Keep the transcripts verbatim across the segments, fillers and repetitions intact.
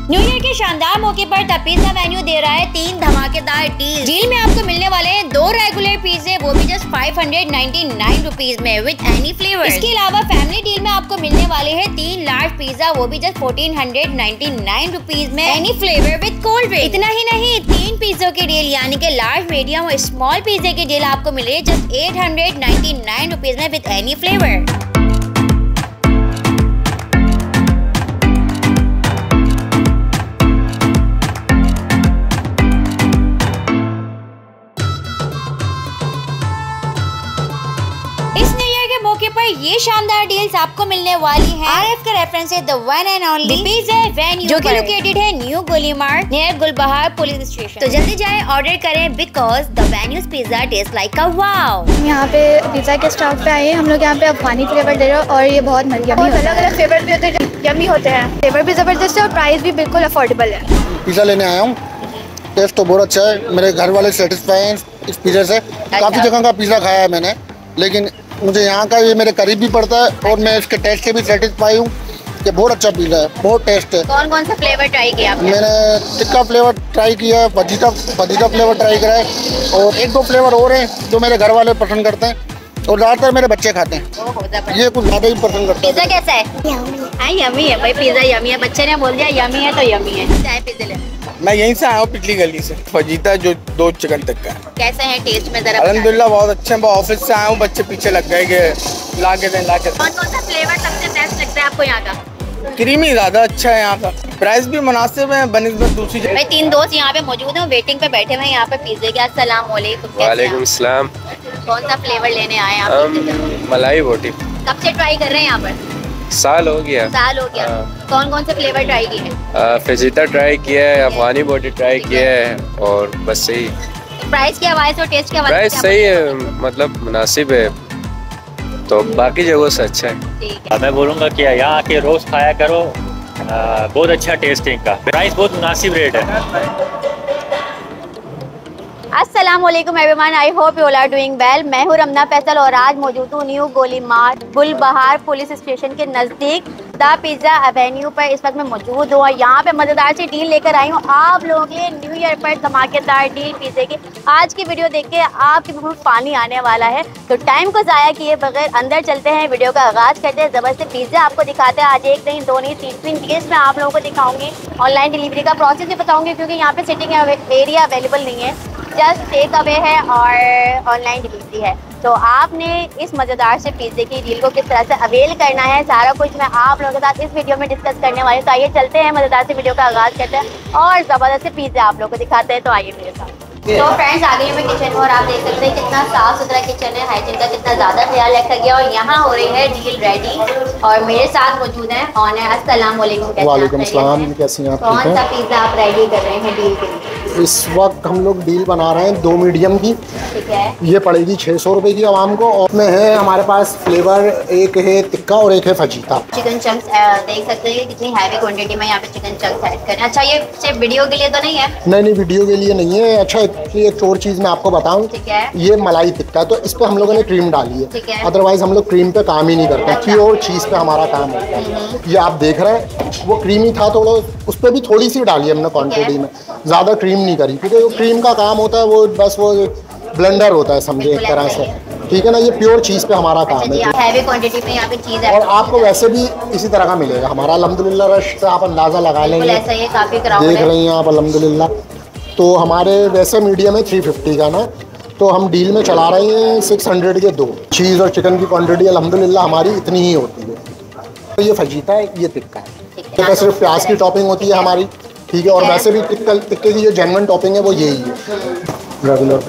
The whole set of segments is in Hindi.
न्यू ईयर के शानदार मौके पर द पिज़्ज़ा वेन्यू दे रहा है तीन धमाकेदार डील। डील में आपको मिलने वाले हैं दो रेगुलर पिज़्ज़े, वो भी just five hundred ninety nine rupees में विद एनी फ्लेवर। इसके अलावा फैमिली डील में आपको मिलने वाले हैं तीन लार्ज पिज़्ज़ा, वो भी just fourteen hundred ninety nine rupees में any flavour with cold drink. इतना ही नहीं, तीन पिज़्ज़ों की डील यानी कि लार्ज, मीडियम और स्मॉल पिज़्ज़े की डील आपको मिल रही है just eight hundred ninety nine rupees में विद एनी फ्लेवर। मौके पर ये शानदार डील्स आपको मिलने वाली हैं। आरएफ का रेफरेंस है the one and only pizza venue, जो कि लोकेटेड है new Goli mart near Gulbahar police station. तो जल्दी जाएं, ऑर्डर करें because the venue's pizza taste like a wow. यहाँ पे पिज़्ज़ा के स्टॉक पे आए हैं हम लोग। यहाँ पे अफगानी फ्लेवर दे रहे हो और ये बहुत यम्मी होता है। अलग अलग फ्लेवर भी होते हैं, यम्मी होते हैं। फ्लेवर भी जबरदस्त है और प्राइस भी बिल्कुल अफोर्डेबल है। पिज़्ज़ा लेने आया हूँ, टेस्ट तो बहुत अच्छा है। मेरे घर वाले सेटिस्फाई हैं इस पिज़्ज़ा से। काफ़ी जगह का पिज़्ज़ा खाया है मैंने, लेकिन मुझे यहाँ का ये मेरे करीब भी पड़ता है और मैं इसके टेस्ट से भी सेटिस्फाई हूँ कि बहुत अच्छा पिज़्ज़ा है, बहुत टेस्ट है। कौन कौन सा फ्लेवर ट्राई किया आपने? मैंने टिक्का फ्लेवर ट्राई किया है, फजीता फजीता फ्लेवर ट्राई करा है और एक दो फ्लेवर और हैं जो मेरे घर वाले पसंद करते हैं और ज़्यादातर मेरे बच्चे खाते हैं। ये कुछ ज़्यादा ही पसंद करते हैं। पिज़्ज़ा कैसा है? हाँ यमी है भाई, पिज़्ज़ा यमी है। बच्चे ने बोल दिया यमी है तो यमी है। चाहे पिज़्ज़ा ले। मैं यहीं से आया हूँ, पिछली गली से। फजीता जो दो चिकन तक का है। कैसे है टेस्ट में जरा? अल्हम्दुलिल्लाह बहुत अच्छे हैं। ऑफिस से आया हूँ, बच्चे पीछे लग गए कि ला के दें ला के। कौन कौन सा फ्लेवर सबसे बेस्ट लगता है आपको यहाँ का? क्रीमी ज़्यादा अच्छा है यहाँ का, प्राइस भी मुनासिब है बनिस्बत दूसरी जगह। भाई तीन दोस्त यहाँ पे मौजूद हैं, वेटिंग पे बैठे हुए हैं यहाँ पे पिज़्ज़े के। अस्सलाम वालेकुम। वालेकुम सलाम। कौन सा फ्लेवर लेने आए हैं आप? मलाई बोटी। कब से ट्राई कर रहे हैं यहाँ पर? साल हो गया। साल हो गया। कौन कौन से फ्लेवर ट्राई किए हैं? फजीता ट्राई किया है, अफगानी बोटी ट्राई किया है और बस सही। प्राइस के हवाले से और टेस्ट के हवाले से प्राइस सही है, मतलब मुनासिब है, तो बाकी जगहों से अच्छा है। ठीक है। मैं बोलूँगा कि यहाँ आके रोज़ खाया करो, आ, बहुत अच्छा टेस्ट है इनका। प्राइस बहुत मुनासिब रेट है। अस्सलाम वालेकुम everyone, I hope you all are doing well. मैं हूँ रमना फैसल और आज मौजूद हूँ न्यू गोली मार्ट गुलबहार पुलिस स्टेशन के नज़दीक द पिज़्ज़ा एवेन्यू पर। इस वक्त मैं मौजूद हूँ और यहाँ पे मज़ेदार सी डील लेकर आई हूँ आप लोगों के लिए। न्यू ईयर पर धमाकेदार डील पिज़्ज़े की। आज की वीडियो देख के आपके मुँह में पानी आने वाला है, तो टाइम को ज़ाया किए बगैर अंदर चलते हैं, वीडियो का आगाज़ करते हैं। ज़बरदस्त पिज़्ज़ा आपको दिखाते हैं आज। एक नहीं, दो नहीं, तीन तीन डिश मैं आप लोगों को दिखाऊंगी। ऑनलाइन डिलीवरी का प्रोसेस भी बताऊँगी क्योंकि यहाँ पे सिटिंग एरिया अवेलेबल नहीं है, जस्ट टेक अवे है और ऑनलाइन डिलीवरी है। तो आपने इस मज़ेदार से पिज़्ज़े की डील को किस तरह से अवेल करना है, सारा कुछ मैं आप लोगों के साथ इस वीडियो में डिस्कस करने वाली हूँ। तो आइए चलते हैं, मज़ेदार से वीडियो का आगाज़ करते हैं और ज़बरदस्त से पिज़्ज़ा आप लोगों को दिखाते हैं। तो आइए मेरे साथ। तो फ्रेंड्स आ गई मैं किचन में और आप देख सकते हैं कितना साफ सुथरा किचन है, हाइजीन का कितना ज़्यादा ख्याल रखा गया। और यहाँ हो रही है डील रेडी और मेरे साथ मौजूद हैं ऑन है। अस्सलाम वालेकुम। वालेकुम सलाम, कैसी हैं आप? कौन सा पिज़्ज़ा आप रेडी कर रहे हैं डील के लिए? इस वक्त हम लोग डील बना रहे हैं दो मीडियम की। ठीक है। ये पड़ेगी छः सौ रुपये की आवाम को और में है हमारे पास फ्लेवर, एक है टिक्का और एक है फजीता। चिकन चंक्स देख सकते हैं कितनी हैवी क्वांटिटी में यहाँ पे चिकन चंक्स ऐड करना। अच्छा ये सिर्फ वीडियो के लिए तो नहीं है? नहीं नहीं, वीडियो के लिए नहीं है। अच्छा एक और चीज़ मैं आपको बताऊँ, ठीक है। ये मलाई टिक्का, तो इस पर हम लोगों ने क्रीम डाली है, ठीक है। अदरवाइज हम लोग क्रीम पे काम ही नहीं करते। अच्छा। प्योर चीज़ पे हमारा काम होता है। ये आप देख रहे हैं, वो क्रीमी था थोड़ा, उस पर भी थोड़ी सी डाली हमने क्वान्टिटी में, ज़्यादा क्रीम नहीं करी क्योंकि क्रीम का काम होता है वो बस वो ब्लेंडर होता है, समझे एक तरह से। ठीक है ना, ये प्योर चीज़ पे हमारा काम है। हैवी क्वांटिटी में यहाँ पे चीज़ और आपको वैसे भी इसी तरह का मिलेगा हमारा। अल्हम्दुलिल्लाह रश से आप अंदाज़ा लगा लेंगे, ऐसा ही काफ़ी देख रही हैं आप अल्हम्दुलिल्लाह। तो हमारे वैसे मीडियम है थ्री फिफ्टी का ना, तो हम डील में चला रहे हैं सिक्स हंड्रेड के दो। चीज़ और चिकन की क्वान्टिटी अल्हम्दुलिल्लाह हमारी इतनी ही होती है। तो ये फजीता है, ये टिक्का है। तो सिर्फ प्याज की टॉपिंग होती है हमारी, ठीक है। और वैसे भी टिक्का टिक्के की जो जेन्युइन टॉपिंग है वो यही है रेगुलर।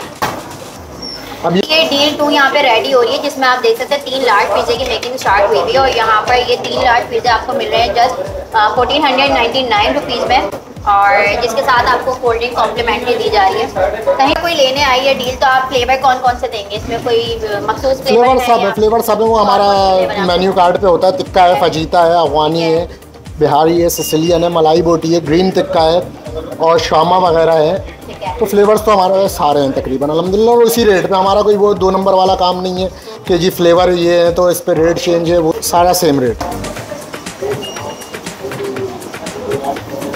अब ये डील टू यहाँ पे रेडी हो रही है जिसमें आप देख सकते हैं तीन लार्ज पिज़्ज़े की मेकिंग स्टार्ट हुई हुई है और यहाँ पर ये तीन लार्ज पिज़्ज़े आपको मिल रहे हैं just fourteen hundred ninety nine rupees में और जिसके साथ आपको कोल्ड ड्रिंक कॉम्प्लीमेंट्री दी जा रही है। कहीं कोई लेने आई है डील तो आप फ्लेवर कौन कौन से देंगे? इसमें कोई मखसूस फ्लेवर सब है? फ्लेवर सब है, वो हमारा मेन्यू कार्ड पे होता है। टिक्का है, फजीता है, अफगानी है, बिहारी है, सिसिलियन है, मलाई बोटी है, ग्रीन टिक्का है और शामा वगैरह है। तो फ्लेवर्स तो हमारे सारे हैं तकरीबन अल्हम्दुलिल्लाह। और इसी रेट पे हमारा कोई वो दो नंबर वाला काम नहीं है कि जी फ्लेवर ये है तो इस पर रेट चेंज है, वो सारा same rate.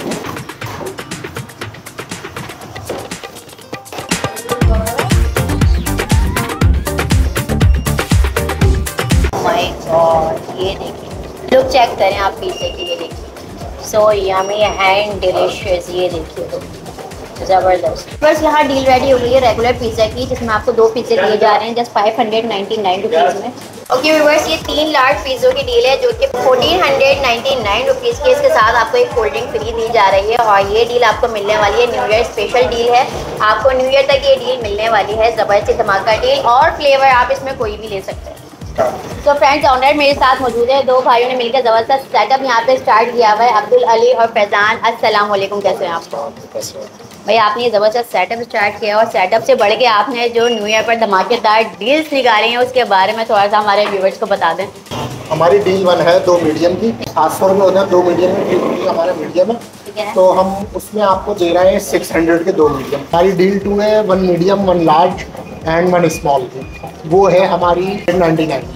So yummy and delicious. ये देखिए तो जबरदस्त। बस यहाँ डील रेडी हो गई है रेगुलर पिज्जा की, जिसमें आपको दो पिज्जे दिए जा रहे हैं just five hundred ninety nine rupees में। ओके व्यूअर्स, ये तीन लार्ज पिज्जों की डील है जो कि fourteen hundred ninety nine rupees की। इसके साथ आपको एक कोल्ड ड्रिंक फ्री दी जा रही है और ये डील आपको मिलने वाली है न्यू ईयर स्पेशल डील है। आपको न्यू ईयर तक ये डील मिलने वाली है, ज़बरदस्त धमाका डील। और फ्लेवर आप इसमें कोई भी ले सकते हैं। तो फ्रेंड्स, ऑनर मेरे साथ मौजूद है, दो भाइयों ने मिलकर ज़बरदस्त सेटअप यहाँ पे स्टार्ट किया हुआ है, अब्दुल अली और फैज़ान। अस्सलाम वालेकुम, कैसे हैं आपको? भाई आपने ये ज़बरदस्त सेटअप स्टार्ट किया और सेटअप से बढ़ के आपने जो न्यू ईयर पर धमाकेदार डील्स निकाली हैं उसके बारे में थोड़ा सा हमारे व्यूवर्स को बता दें। हमारी डील वन है दो मीडियम की, सात सौ रुपये होते हैं दो मीडियम में, हमारा मीडियम है तो हम उसमें आपको दे रहे हैं सिक्स हंड्रेड के दो मीडियम। हमारी डील टू है one medium one large and one small की, वो है हमारी नाइन्टी नाइन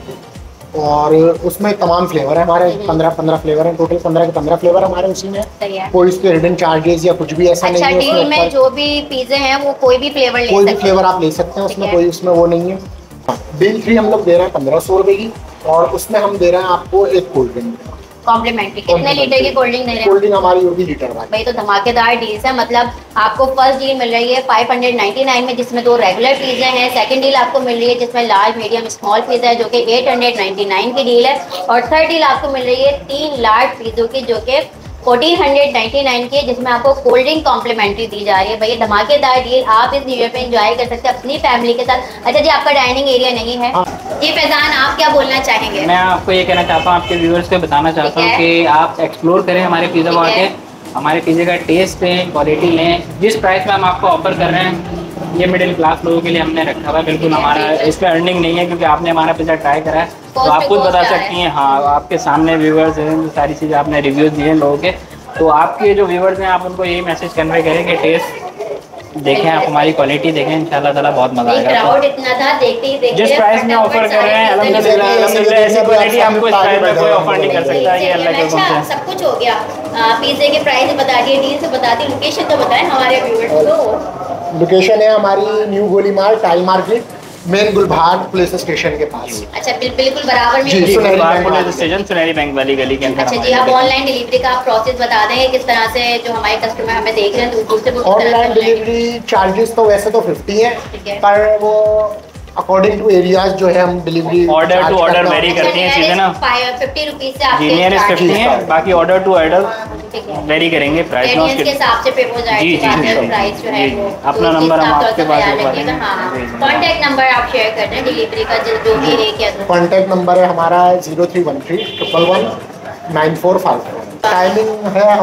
और उसमें तमाम फ्लेवर है हमारे, पंद्रह पंद्रह फ्लेवर हैं टोटल, पंद्रह के पंद्रह फ्लेवर हमारे उसी में। कोई इसके हिडन चार्जेस या कुछ भी ऐसा अच्छा, नहीं है। डील में जो भी पिज्जे हैं वो कोई भी फ्लेवर ले कोई भी फ्लेवर आप ले सकते हैं, उसमें कोई उसमें वो नहीं है। डील थ्री हम लोग दे रहे हैं पंद्रह सौ रुपये की और उसमें हम दे रहे हैं आपको एक कोल्ड ड्रिंक कॉम्प्लीमेंट्री। कितने लीटर की कोल्ड ड्रिंक दे रहे हैं? कोल्ड ड्रिंक हमारी होगी लीटर वाली। भाई तो धमाकेदार डील्स है। मतलब आपको फर्स्ट डील मिल रही है फाइव हंड्रेड नाइन्टी नाइन में जिसमें दो रेगुलर पिज्जे हैं। सेकंड डील आपको मिल रही है जिसमें लार्ज मीडियम स्मॉल पिज्जा है जो कि एट हंड्रेड नाइन्टी नाइन की डील है। और थर्ड डील आपको मिल रही है तीन लार्ज पिज्जों की जो कि फोर्टीन हंड्रेड नाइन्टी नाइन की है, जिसमें आपको कोल्ड ड्रिंक कॉम्प्लीमेंट्री दी जा रही है। भाई धमाकेदार डील आप इस न्यू ईयर पे एंजॉय कर सकते हैं अपनी फैमिली के साथ। अच्छा जी, आपका डाइनिंग एरिया नहीं है जी फैजान, आप क्या बोलना चाहेंगे? मैं आपको ये कहना चाहता हूँ, आपके व्यूअर्स को बताना चाहता हूँ कि आप एक्सप्लोर करें हमारे पिज़्ज़ा बार के, हमारे पिज़्ज़े का टेस्ट लें, क्वालिटी लें। जिस प्राइस में हम आपको ऑफर कर रहे हैं ये मिडिल क्लास लोगों के लिए हमने रखा हुआ है। बिल्कुल हमारा इस पर अर्निंग नहीं है क्योंकि आपने हमारा पिज़्ज़ा ट्राई करा है तो आप खुद बता सकती हैं। हाँ, आपके सामने व्यूअर्स हैं, सारी चीज़ें आपने रिव्यूज़ दिए हैं लोगों के, तो आपके जो व्यूअर्स हैं आप उनको यही मैसेज कन्वे करें कि टेस्ट देखें, आप हमारी क्वालिटी देखें, इंशाल्लाह ताला बहुत मजा आएगा। क्राउड इतना था, देखते ही देखते जिस प्राइस में ऑफर कर रहे हैं अल्हम्दुलिल्लाह अल्हम्दुलिल्लाह ऐसी क्वालिटी आपको इस प्राइस में कोई ऑफर नहीं कर सकता। ये अल्लाह के हुक्म से सब कुछ हो गया। पिज्जे के प्राइस बता दिए, डील से बता दी, लोकेशन तो बताएं हमारे व्यूअर्स को। लोकेशन है हमारी new Goli mart tile market, main Gulbahar police station के पास। अच्छा, बिल, बिल्कुल बराबर में पुलिस स्टेशन सुनहरी बैंक वाली गली के अंदर। अच्छा जी, आप ऑनलाइन डिलीवरी का प्रोसेस बता दें किस तरह से, जो हमारे कस्टमर हमें देख रहे हैं दूर से वो ऑनलाइन डिलीवरी चार्जेस तो वैसे तो फिफ्टी है, पर वो अकॉर्डिंग टू एरियाज जो है हम delivery order to order vary करती हैं चीजें ना। फिफ्टी रुपीज से आपके नियरेस्ट फिफ्टी है, बाकी ऑर्डर टू ऑर्डर वेरी करेंगे प्राइस में उसके हिसाब से पे हो जाएगा प्राइस जो है वो। अपना नंबर हम आपके पास कांटेक्ट नंबर आप शेयर कर दें डिलीवरी का जो भी रेट है। कांटेक्ट नंबर है हमारा zero three one three triple one nine four five. Timing है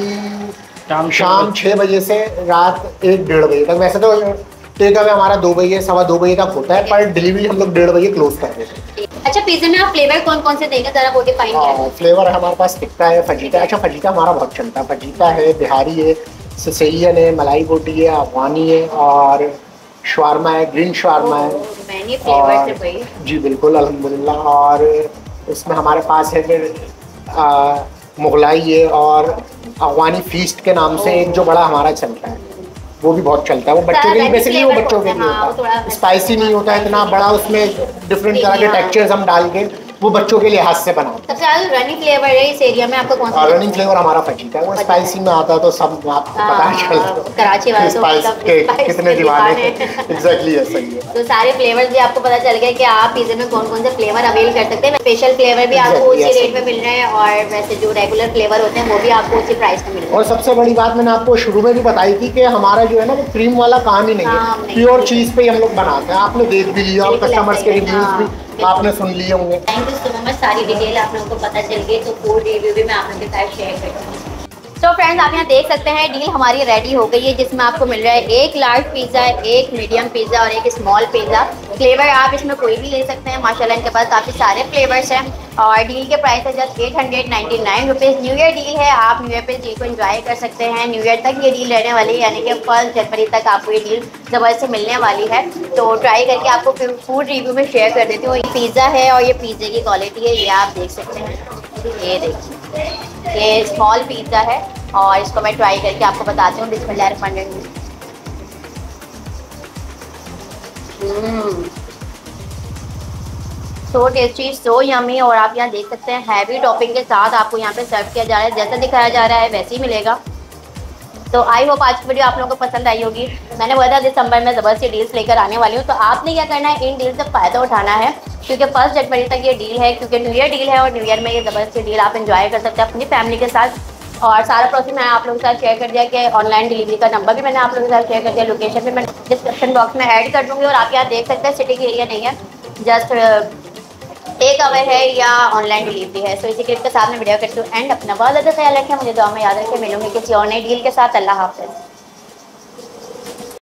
हमारी शाम छः बजे से रात एक डेढ़ बजे तक। वैसे तो टेक अवे हमारा दो बजे सवा दो बजे तक होता है, पर डिलीवरी हम लोग डेढ़ बजे क्लोज कर देते हैं। अच्छा, पिज्जे में आप फ्लेवर कौन कौन से देंगे जरा वो डिफाइन करें। फ्लेवर हमारे पास टिक्का है, फजीता है। अच्छा, फजीता हमारा बहुत चलता है। फजीता है, बिहारी है, सिसेलियन है, मलाई बोटी है, अफगानी है और शवारमा है, ग्रीन शवारमा है। और जी बिल्कुल अल्हम्दुलिल्लाह। और इसमें हमारे पास है फिर मुगलाई है और अफगानी फीस्ट के नाम से एक जो बड़ा हमारा चलता है वो भी बहुत चलता है। वो बच्चों के लिए बेसिकली वो बच्चों के लिए होता है, स्पाइसी नहीं होता है इतना बड़ा, उसमें डिफरेंट तरह के टेक्सचर्स हम डाल के वो बच्चों के लिए हाथ से बनाते हैं। सबसे ज़्यादा रनिंग फ्लेवर है इस एरिया में आपका कौन सा? रनिंग फ्लेवर हमारा फजीता है, वो स्पाइसी में आता है तो सब आपको पता चलता है कराची वाले स्पाइस के कितने दीवाने एग्जैक्टली ऐसा ही है। तो सारे फ्लेवर्स भी आपको पता चल गया कि आप पिज्जे में कौन कौन से फ्लेवर अवेल कर सकते हैं। स्पेशल फ्लेवर भी आपको उसी रेट में मिल रहे हैं और वैसे जो रेगुलर फ्लेवर होते हैं वो भी आपको उसी प्राइस में मिल रहे हैं। और सबसे बड़ी बात मैंने आपको शुरू में भी बताई थी कि हमारा जो है ना वो क्रीम वाला काम ही नहीं है, प्योर चीज़ पे ही हम लोग बनाते हैं। आपने देख भी लिया और कस्टमर्स के रिव्यूज भी आपने सुन लिए होंगे। थैंक यू सो मच, सारी डिटेल आप लोगों को पता चल गई, तो फूड रिव्यू भी मैं आप लोगों के साथ शेयर करती हूँ। तो फ्रेंड्स, आप यहाँ देख सकते हैं डील हमारी रेडी हो गई है जिसमें आपको मिल रहा है एक लार्ज पिज़्ज़ा, एक मीडियम पिज़्ज़ा और एक स्मॉल पिज़्ज़ा। फ्लेवर आप इसमें कोई भी ले सकते हैं, माशाल्लाह इनके पास काफ़ी सारे फ्लेवर्स हैं। और डील के प्राइस है just eight hundred ninety nine rupees. New year deal है, आप न्यू ईयर पे डील को एंजॉय कर सकते हैं। न्यू ईयर तक ये डील रहने वाली है, यानी कि फर्स्ट जनवरी तक आपको ये डील ज़बरदस्त से मिलने वाली है। तो ट्राई करके आपको फिर फूड रिव्यू में शेयर कर देती हूँ। ये पिज़्ज़ा है और ये पिज़्ज़े की क्वालिटी है, ये आप देख सकते हैं। ये देखिए, ये स्मॉल पिज़्ज़ा है और इसको मैं ट्राई करके आपको बताती हूँ। बिस्मिल्लाहिर्रहमानिर्रहीम। So tasty, so yummy. और आप यहाँ देख सकते हैं हैवी टॉपिंग के साथ आपको यहाँ पे सर्व किया जा रहा है, जैसा दिखाया जा रहा है वैसे ही मिलेगा। तो आई होप आज की वीडियो आप लोगों को पसंद आई होगी। मैंने बोला था दिसंबर में ज़बरदस्ती डील्स लेकर आने वाली हूँ, तो आपने क्या करना है, इन डील से फ़ायदा उठाना है, क्योंकि फर्स्ट जनवरी तक ये डील है, क्योंकि न्यू ईयर डील है और न्यू ईयर में ये ज़बरदस्ती डील आप एंजॉय कर सकते हैं अपनी फैमिली के साथ। और सारा प्रोसेस मैंने आप लोगों के साथ शेयर कर दिया कि ऑनलाइन डिलीवरी का नंबर भी मैंने आप लोगों के साथ शेयर कर दिया, लोकेशन भी मैं डिस्क्रिप्शन बॉक्स में ऐड कर दूँगी। और आप यहाँ देख सकते हैं सिटी के एरिया नहीं है, जस्ट टेक अवे है या ऑनलाइन डिलीवरी है। सो इसी क्लिप के साथ मैं वीडियो करती हूँ एंड अपना बहुत ज़्यादा ख्याल रखें, मुझे दुआ में याद रखें। मिलूंगी किसी और नई डील के साथ। अल्लाह हाफ़िज़।